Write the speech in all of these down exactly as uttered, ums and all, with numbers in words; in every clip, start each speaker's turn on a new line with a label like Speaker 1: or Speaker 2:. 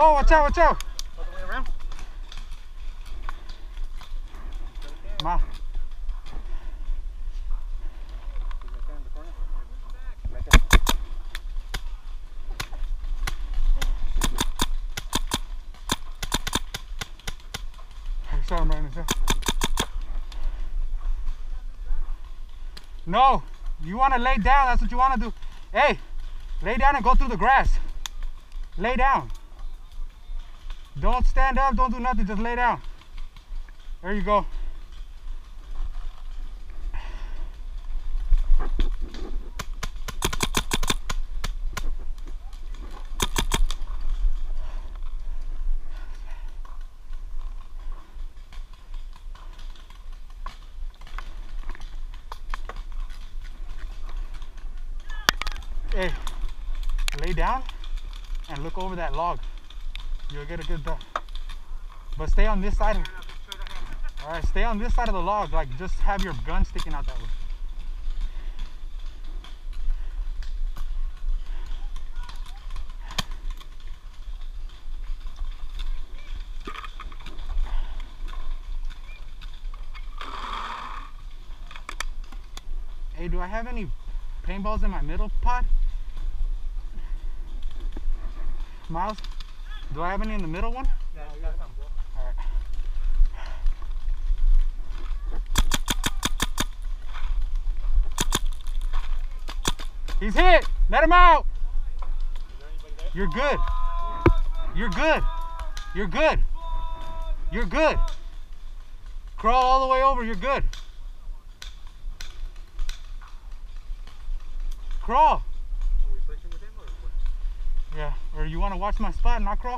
Speaker 1: Oh, watch out, watch out.
Speaker 2: All the way around.
Speaker 1: Ma. Sorry, man. No, you want to lay down. That's what you want to do. Hey, lay down and go through the grass. Lay down. Don't stand up. Don't do nothing. Just lay down. There you go. Hey, lay down and look over that log. You'll get a good duck. But stay on this side. All right, stay on this side of the log. Like, just have your gun sticking out that way. Hey, do I have any paintballs in my middle pot? Miles, do I have any in the middle one?
Speaker 2: Yeah, you got some, bro.
Speaker 1: All right. He's hit. Let him out. You're good. You're good. You're good. You're good. Crawl all the way over. You're good. Crawl.
Speaker 2: Are we pushing with him or what?
Speaker 1: Yeah, or you want to watch my spot and not crawl?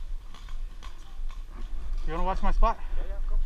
Speaker 1: You want to watch my spot?
Speaker 2: Yeah, yeah, go.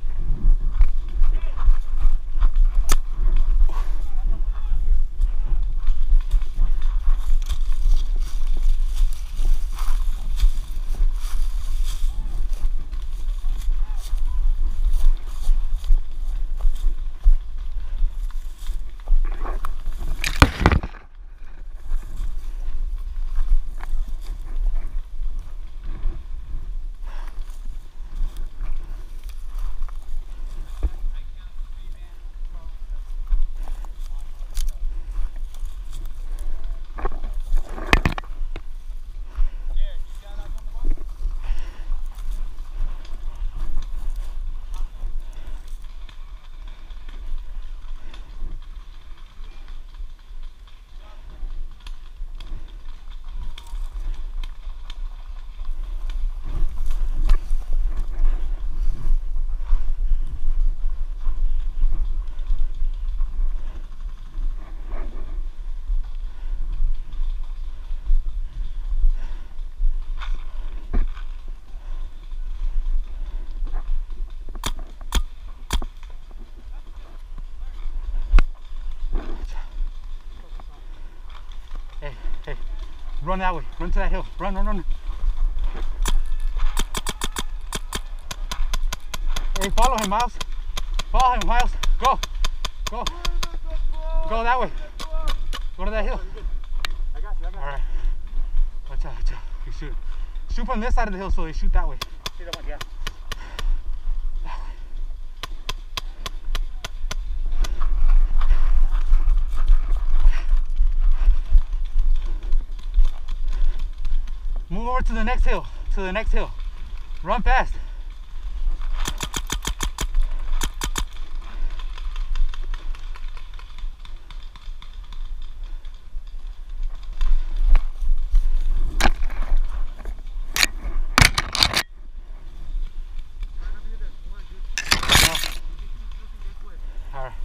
Speaker 1: Hey, hey, run that way. Run to that hill. Run, run, run. Hey, follow him, Miles. Follow him, Miles. Go, go. Go that way. Go to that hill.
Speaker 2: I got you, I got you.
Speaker 1: All right. Watch out, watch out. You shoot. Shoot from this side of the hill so they shoot that way.
Speaker 2: See that one, yeah.
Speaker 1: Move over to the next hill. To the next hill. Run fast. All right.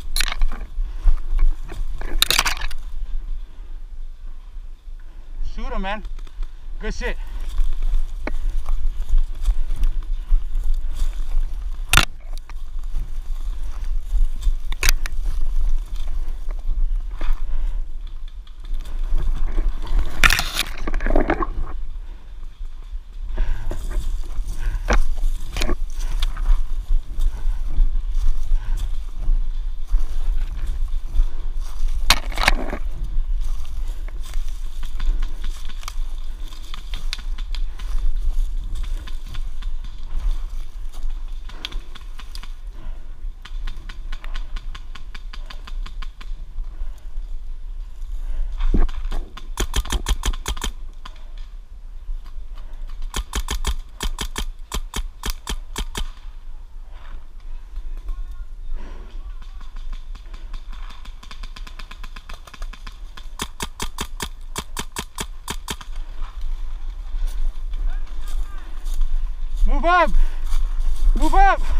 Speaker 1: Shoot him, man. Good shit. Move up. Move up.